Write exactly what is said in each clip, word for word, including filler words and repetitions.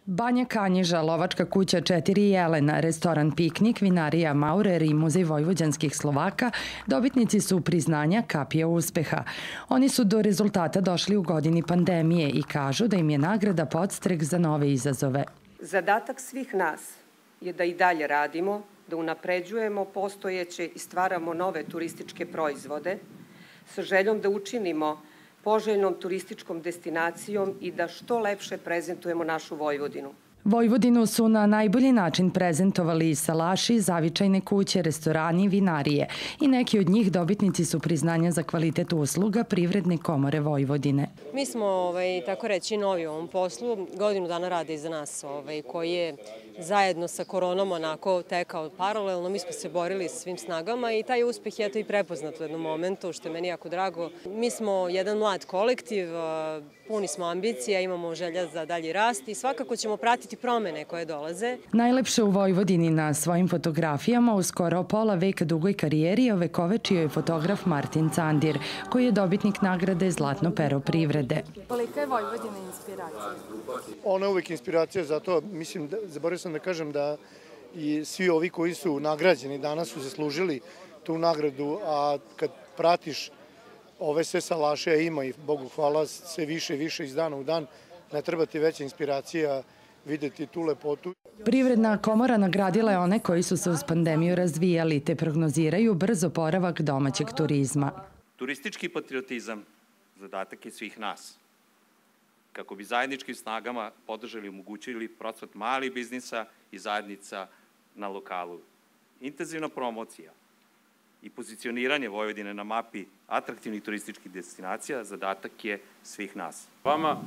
Banja Kanjiža, lovačka kuća Četiri jelena, restoran Piknik, vinarija Maurer i Muzej vojvođanskih Slovaka dobitnici su priznanja Kapija uspeha. Oni su do rezultata došli u godini pandemije i kažu da im je nagrada podstrek za nove izazove. Zadatak svih nas je da i dalje radimo, da unapređujemo postojeće i stvaramo nove turističke proizvode sa željom da učinimo poželjnom turističkom destinacijom i da što lepše prezentujemo našu Vojvodinu. Vojvodinu su na najbolji način prezentovali i salaši, zavičajne kuće, restorani, vinarije i neki od njih dobitnici su priznanja za kvalitet usluga Privredne komore Vojvodine. Mi smo, ovaj, tako reći, novi u ovom poslu. Godinu dana rade iza nas, ovaj, koji je zajedno sa koronom onako tekao paralelno. Mi smo se borili svim snagama i taj uspeh je to i prepoznat u jednom momentu, što je meni jako drago. Mi smo jedan mlad kolektiv, puni smo ambicija, imamo želja za dalji rast i svakako ćemo pratiti promene koje dolaze. Najlepše u Vojvodini na svojim fotografijama u skoro pola veka dugoj karijeri ovekovečio je fotograf Martin Candir, koji je dobitnik nagrade Zlatno pero privrede. Kolika je Vojvodina inspiracija? Ona je uvek inspiracija, zato mislim, zaboravio sam da kažem da i svi ovi koji su nagrađeni danas su zaslužili tu nagradu, a kad pratiš ove sve salaše, a ima i Bogu hvala sve više i više iz dana u dan, ne treba ti veća inspiracija videti tu lepotu. Privredna komora nagradila je one koji su se uz pandemiju razvijali te prognoziraju brz oporavak domaćeg turizma. Turistički patriotizam zadatak je svih nas. Kako bi zajedničkim snagama podržali i omogućili procvat malih biznisa i zajednica na lokalu. Intenzivna promocija i pozicioniranje Vojvodine na mapi atraktivnih turističkih destinacija zadatak je svih nas. Vama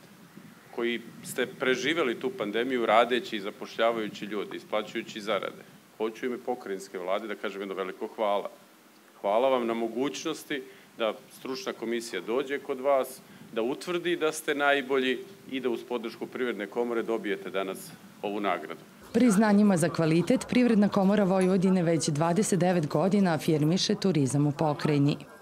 koji ste preživeli tu pandemiju radeći i zapošljavajući ljudi, isplaćujući zarade, hoću ime pokrajinske vlade da kažem jedno veliko hvala. Hvala vam na mogućnosti da stručna komisija dođe kod vas, da utvrdi da ste najbolji i da uz podršku Privredne komore dobijete danas ovu nagradu. Priznanjima za kvalitet Privredna komora Vojvodine već dvadeset devet godina afirmiše turizam u pokrajini.